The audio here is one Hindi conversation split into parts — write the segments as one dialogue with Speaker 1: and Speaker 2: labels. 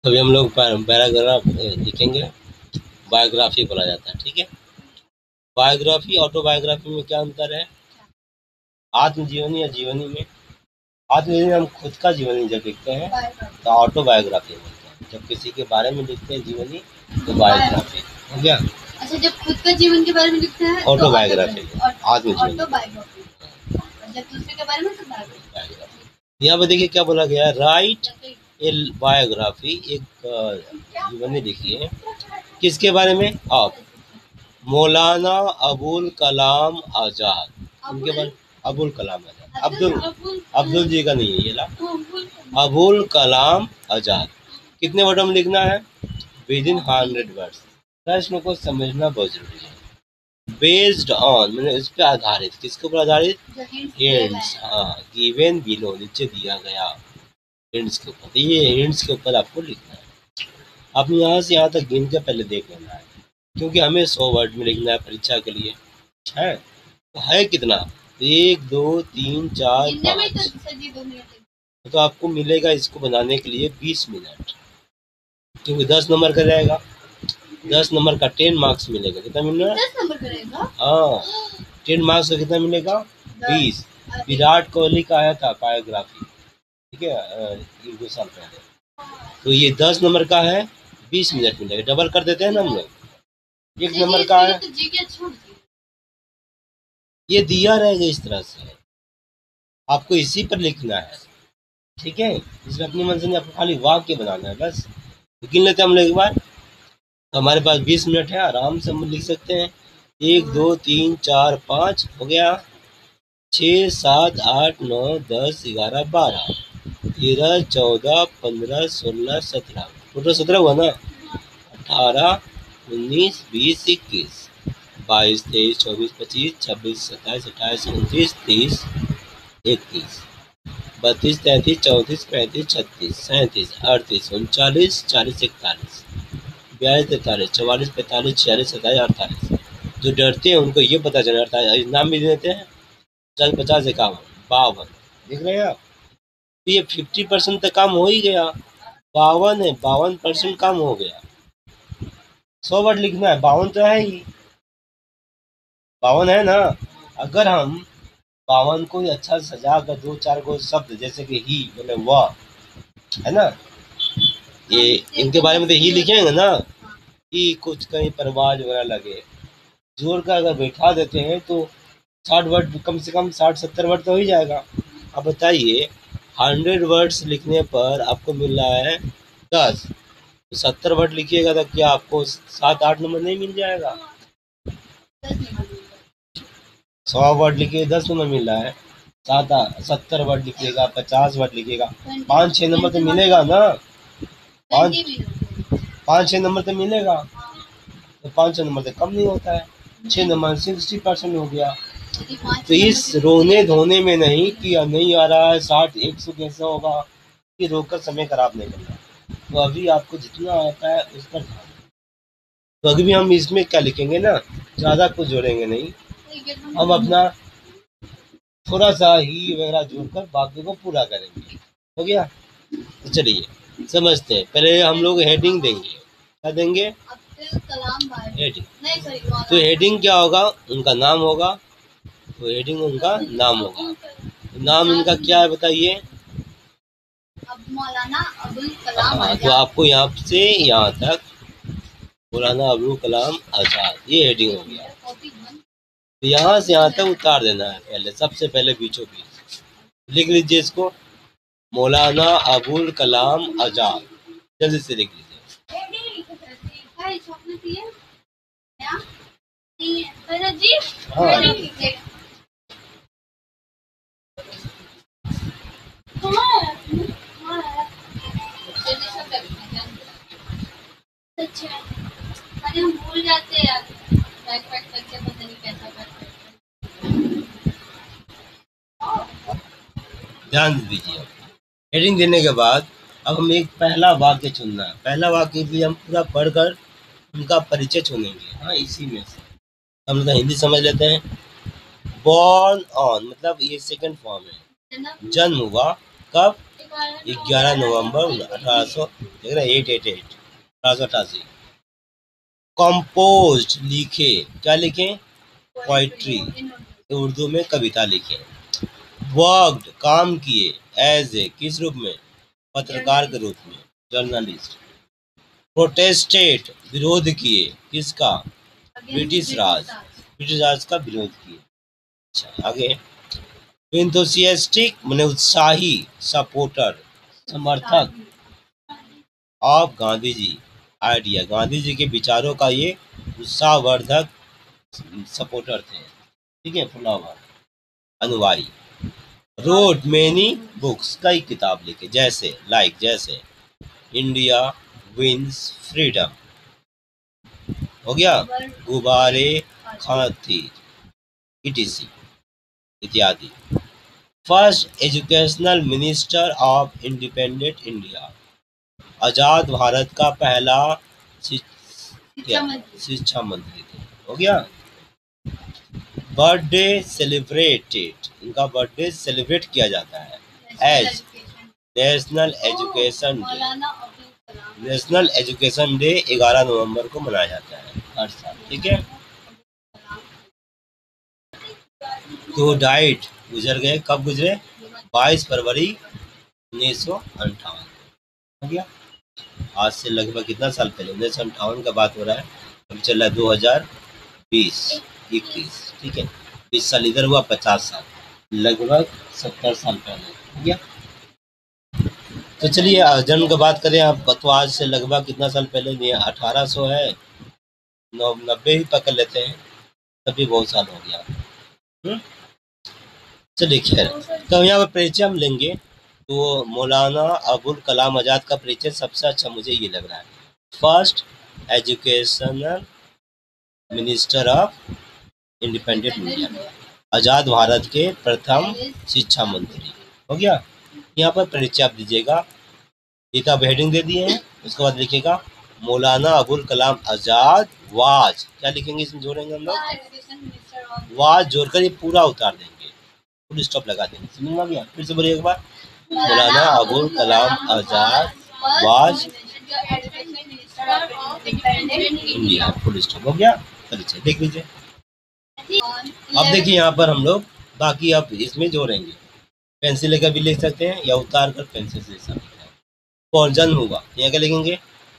Speaker 1: अभी हम लोग पैराग्राफ लिखेंगे। बायोग्राफी बोला जाता है, ठीक है। बायोग्राफी ऑटोबायोग्राफी में क्या अंतर है? आत्मजीवनी या जीवनी में, आत्मजीवनी हम खुद का जीवनी जब लिखते हैं तो ऑटोबायोग्राफी बोलते हैं। जब किसी के बारे में लिखते हैं जीवनी तो बायोग्राफी हो गया।
Speaker 2: अच्छा, जब खुद का जीवन के बारे में लिखते हैं
Speaker 1: ऑटोबायोग्राफी, आत्मजीवनी।
Speaker 2: जब दूसरे के बारे में तो बायोग्राफी।
Speaker 1: यहाँ पर देखिए क्या बोला गया है, राइट ए बायोग्राफी, एक जीवनी लिखी है। किसके बारे में? आप मौलाना अबुल कलाम आजाद, उनके बारे। अबुल कलाम आजाद, अब्दुल जी का नहीं है ये ला, अबुल कलाम आजाद। कितने वर्डों में लिखना है? Within 100 words. प्रश्न को समझना बहुत जरूरी है। बेस्ड ऑन मैंने इस पे आधारित, किसके ऊपर आधारित? हिंट्स, हाँ, गिवन बिलो, नीचे दिया गया हिंट्स के ऊपर। ये हिंट्स के ऊपर आपको लिखना है। आप यहाँ से यहाँ तक गिन के पहले देख लेना है, क्योंकि हमें 100 वर्ड में लिखना है परीक्षा के लिए, है तो है कितना? 1 2 3 4 5, तो आपको मिलेगा इसको बनाने के लिए 20 मिनट, क्योंकि 10 नंबर का जाएगा। 10 नंबर का 10 मार्क्स मिलेगा। कितना मिलेगा?
Speaker 2: 10 नंबर का रहेगा।
Speaker 1: हाँ, 10 मार्क्स का कितना मिलेगा? 20। विराट कोहली का आया था बायोग्राफी, ठीक है, 1-2 साल पहले। तो ये 10 नंबर का है, 20 मिनट मिलेगा। डबल कर देते हैं ना हम लोग। 1 नंबर का है, ये दिया रहेगा इस तरह से, आपको इसी पर लिखना है, ठीक है। इसमें अपनी मन से नहीं, आपको खाली वाक्य बनाना है बस। गिन लेते हैं हम लोग एक बार। तो हमारे पास 20 मिनट है, आराम से हम लिख सकते हैं। 1 2 3 4 5 हो गया, 6 7 8 9 10 11 12 13 14 15 16 17, टोटल 17 हुआ ना। 18 19 20 21 22 23 24 25 26 27 28 29 30 31 32 33 34 35 36 37 38 39 40 41 42 43 44 45 46 47 48। जो डरते हैं उनको ये पता चल जाता है, नाम भी देते हैं 50 51 52। देख रहे हैं आप, तो ये 50% तक काम हो ही गया। 52 है, 52% काम हो गया। 100 वर्ड लिखना है, 52 तो है ही, 52 है ना। अगर हम 52 को अच्छा सजा कर 2-4 को शब्द, जैसे कि ही मतलब वह, है ना, ये इनके बारे में तो ही लिखेंगे ना, कि कुछ कहीं परवाज वगैरह लगे, जोर का अगर बैठा देते हैं तो 60 वर्ड, कम से कम 60-70 वर्ड तो हो ही जाएगा। अब बताइए 100 वर्ड्स लिखने पर आपको मिल रहा है 10, तो 70 वर्ड लिखिएगा तो क्या आपको 7-8 नंबर नहीं मिल जाएगा? 100 वर्ड लिखिए 10 नंबर मिल रहा है, 70 वर्ड लिखिएगा, 50 वर्ड लिखिएगा, 5-6 नंबर तो मिलेगा ना। 5-6 नंबर तो मिलेगा, तो 5-6 नंबर तो कम नहीं होता है। 6 नंबर 60% हो गया। तो इस रोने धोने में नहीं कि नहीं आ रहा है 60-100 कैसे होगा, कि रोककर समय खराब नहीं करना। तो अभी आपको जितना आता है उस पर ध्यान। तो अभी हम इसमें क्या लिखेंगे ना, ज़्यादा कुछ जोड़ेंगे नहीं, हम अपना थोड़ा सा ही वगैरह जोड़कर बाकी को पूरा करेंगे। हो गया? तो चलिए समझते हैं। पहले हम लोग हेडिंग देंगे। क्या देंगे? हेडिंग। तो हेडिंग क्या होगा? उनका नाम होगा, तो हेडिंग उनका नाम होगा। नाम इनका क्या है बताइए?
Speaker 2: मौलाना अबुल कलाम आजाद।
Speaker 1: तो आपको यहाँ से यहाँ तक मौलाना अबुल कलाम आजाद, ये हेडिंग हो गया। तो यहाँ से यहाँ तक उतार देना है पहले, सबसे पहले बीचों बीच लिख लीजिए इसको, मौलाना अबुल कलाम आजाद। जल्दी से लिख लीजिए। हाँ।
Speaker 2: अच्छा, अरे हम भूल जाते हैं यार, बैक पैक करके पता नहीं कैसा करते हैं।
Speaker 1: ध्यान दीजिए। हेडिंग देने के बाद अब हम एक पहला वाक्य चुनना है। पहला वाक्य भी हम पूरा पढ़कर उनका परिचय चुनेंगे। हाँ, इसी में से हम लोग हिंदी समझ लेते हैं। बॉर्न ऑन मतलब ये सेकंड फॉर्म है, जन्म हुआ कब? 11 नवंबर 1800 देख रहे हैं 888 1888। कंपोज्ड लिखे, क्या लिखें? पोइट्री, उर्दू में कविता लिखे। वर्कड काम किए, एज ए किस रूप में? पत्रकार के रूप में, जर्नलिस्ट। प्रोटेस्टेड विरोध किए, किसका? ब्रिटिश राज, ब्रिटिश राज का विरोध किए। अच्छा आगे। एंथुसियास्टिक माने उत्साही, सपोर्टर समर्थक ऑफ गांधी जी आइडिया, गांधी जी के विचारों का ये उत्साहवर्धक सपोर्टर थे, ठीक है, फॉलोवर, अनुयायी। रोड मेनी बुक्स, कई किताब लिखे, जैसे लाइक जैसे इंडिया विंस फ्रीडम हो गया, गुब्बारे खातिर, इटीसी इत्यादि। First educational minister of independent India, आजाद भारत का पहला शिक्षा मंत्री थे, हो गया। बर्थडे सेलिब्रेटेड, इनका बर्थडे सेलिब्रेट किया जाता है as national education day, national education day 11 नवंबर को मनाया जाता है हर साल, ठीक है। तो डाइट गुजर गए, कब गुजरे? 22 फरवरी 1958, हो गया। आज से लगभग कितना साल पहले? 1958 का बात हो रहा है, अभी चल रहा है 2020-21, ठीक है। 20 साल इधर हुआ, 50 साल, लगभग 70 साल पहले, हो गया। तो चलिए जन्म की बात करें आप, तो आज से लगभग कितना साल पहले? 1800 है, 90 ही पकड़ लेते हैं, तभी बहुत साल हो गया। चलिए खैर, तो यहाँ पर परिचय हम लेंगे, तो मौलाना अबुल कलाम आज़ाद का परिचय सबसे अच्छा मुझे ये लग रहा है। First educational minister of independent India, आज़ाद भारत के प्रथम शिक्षा मंत्री, हो गया। यहाँ पर परिचय आप दीजिएगा, गीता हेडिंग दे दिए हैं, उसके बाद लिखिएगा मौलाना अबुल कलाम आज़ाद वाज, क्या लिखेंगे इसमें? जोड़ेंगे हम लोग, वाज जोड़कर ये पूरा उतार देंगे, फुल स्टॉप लगा देंगे, समझ में आ गया? फिर से बोलिए एक बार, Maulana Abul Kalam Azad was India, full stop, हो गया। परिचय देख लीजिए। अब देखिए यहाँ पर हम लोग बाकी अब इसमें जोड़ेंगे, पेंसिल लेकर भी लिख सकते हैं या उतार कर पेंसिल से लिख सकते हैं। और जन्म हुआ, यहाँ क्या लिखेंगे?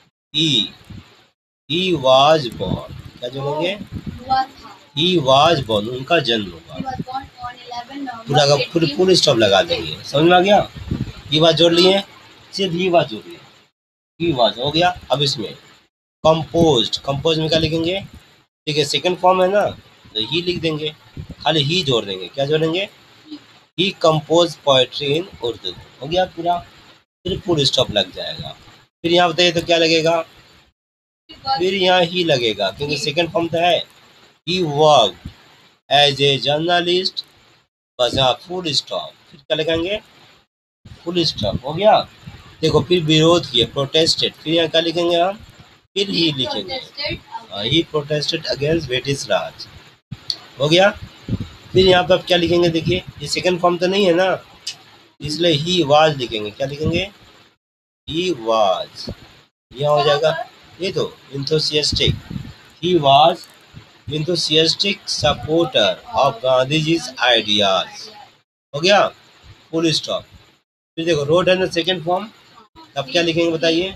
Speaker 1: ही वाज बॉर्न, क्या जोड़ेंगे? ही वाज बॉर्न, उनका जन्म हुआ, पूरा का फुल स्टॉप लगा देंगे, समझ में आ गया? ये बात जोड़ लिए, सिर्फ ये बात जोड़ लिए, ही वाज हो गया। अब इसमें कंपोज्ड, कंपोज में क्या लिखेंगे? ठीक है, सेकंड फॉर्म है ना, तो ही लिख देंगे, खाली ही जोड़ देंगे, क्या जोड़ेंगे? He compose poetry in Urdu, हो गया पूरा, फिर फुल स्टॉप लग जाएगा। फिर यहाँ बताइए तो क्या लगेगा? फिर यहाँ ही लगेगा, क्योंकि सेकंड फॉर्म तो है। He work as a journalist, बस यहाँ फुल स्टॉप, फिर क्या लगाएंगे? फुल स्टॉप, हो गया। देखो फिर विरोध किए, प्रोटेस्टेड, फिर यहाँ क्या लिखेंगे हम? फिर ही लिखेंगे, he protested against British Raj, हो गया। फिर यहाँ पर क्या लिखेंगे? देखिए ये सेकंड फॉर्म तो नहीं है ना, इसलिए ही वाज लिखेंगे, क्या लिखेंगे? ही वाज, यहाँ हो जाएगा ये तो enthusiastic, he was enthusiastic supporter of Gandhi ji's ideas, हो गया, फुल स्टॉप। फिर देखो रोड है ना सेकंड फॉर्म, तब क्या लिखेंगे बताइए?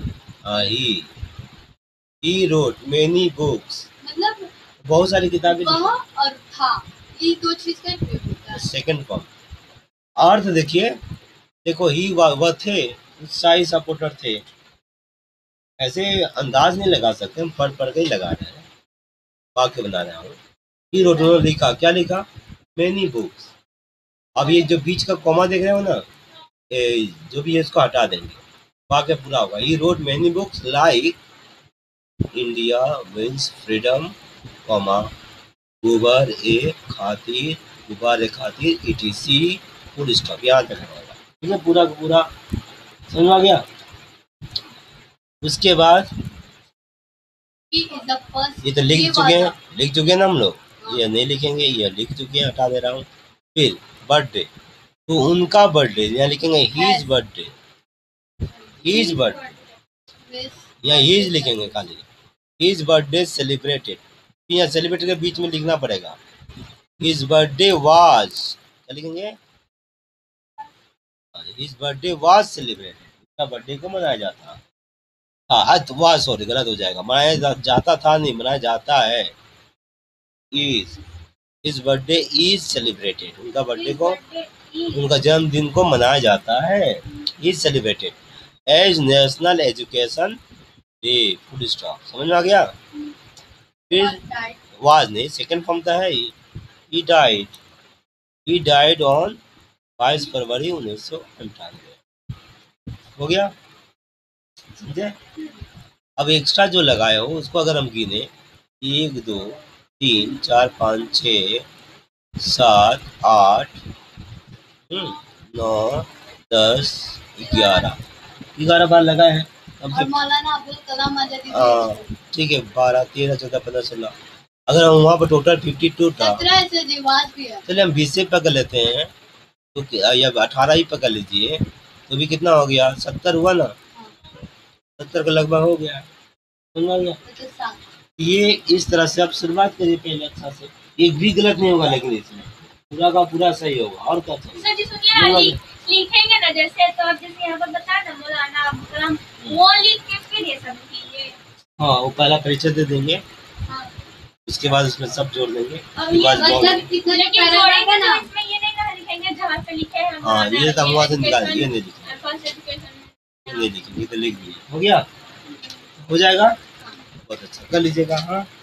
Speaker 1: ही रोट मेनी बुक्स,
Speaker 2: मतलब
Speaker 1: बहुत सारी किताबें,
Speaker 2: और था, ये दो चीज का प्रयोग होता है।
Speaker 1: Second form. अर्थ देखिए, देखो ही वह थे, उत्साही सपोर्टर थे, ऐसे अंदाज नहीं लगा सकते, हम पढ़ के ही लगा रहे हैं, वाक्य बना रहे हैं। ही रोट, उन्होंने लिखा, क्या लिखा? Many books. अब ये जो बीच का कॉमा देख रहे हो ना, जो भी है इसको हटा देंगे, वाक्य पूरा होगा। He wrote many books like India wins freedom, comma गुब्बारे खातिर, गुब्बारे खातिर इटीसी, फुल स्टॉप, यहाँ तक रहेगा, ठीक है, पूरा का पूरा समझ में आ गया। उसके बाद ये तो लिख चुके हैं ना हम लोग, ये नहीं लिखेंगे, ये लिख चुके हैं, हटा दे रहा हूँ। फिर बर्थडे, तो उनका बर्थडे यहाँ लिखेंगे हीज बर्थडे, हीज बर्थडे, यहाँ हीज लिखेंगे खाली, हीज बर्थडे सेलिब्रेटेड। यहाँ सेलिब्रेटेड के बीच में लिखना पड़ेगा हीज बर्थडे वाज, क्या लिखेंगे, हीज बर्थडे वाज सेलिब्रेटेड, उसका बर्थडे को मनाया जाता है। हाँ वाज, सॉरी गलत हो जाएगा, मनाया जाता था नहीं, मनाया जाता है। Is, his birthday is celebrated, उनका बर्थडे को, उनका जन्मदिन को मनाया जाता है, is celebrated as national education day, full stop. समझ में आ गया। फिर वाज नहीं, सेकंड फॉर्म का है ही डाइड ऑन 22 फरवरी 1998। हो गया, समझे। अब एक्स्ट्रा जो लगाए हो उसको अगर हम गिने 1 2 3 4 5 6 7 8 9 10 11 बार लगाए हैं। अब
Speaker 2: और मौलाना अब्दुल कलाम आजादी
Speaker 1: ठीक है, 12 13 14 15 16, अगर हम वहाँ पर टोटल 52 था,
Speaker 2: 17 से रिवाज भी है।
Speaker 1: चलिए हम 20 से पकड़ लेते हैं, तो या 18 ही पकड़ लीजिए, तो भी कितना हो गया, 70 हुआ ना, 70 का लगभग हो गया, समझ गया। ये इस तरह से आप शुरुआत करिए पहले अच्छा से, एक भी गलत नहीं होगा, लेकिन इसमें पूरा का पूरा सही होगा। और क्या चाहिए,
Speaker 2: लिखेंगे ना जैसे, तो अब जैसे यहाँ पर बताया ना मौलाना अब्दुल कलाम, वो लिख के फिर ये सब कीजिए।
Speaker 1: हाँ, वो पहला परिचय दे देंगे,
Speaker 2: हाँ।
Speaker 1: उसके बाद उसमें सब जोड़ देंगे।
Speaker 2: अब ये मतलब कितने जोड़ेंगे ना, इसमें ये नहीं ना लिखेंगे जहाँ पे लिखे हैं।
Speaker 1: हाँ, ये तो हम वहाँ से निकाल, ये नहीं लिखेंगे, ये तो लिख दिए, हो गया, हो जाएगा, बहुत अच्छा कर लीजिएगा। हाँ।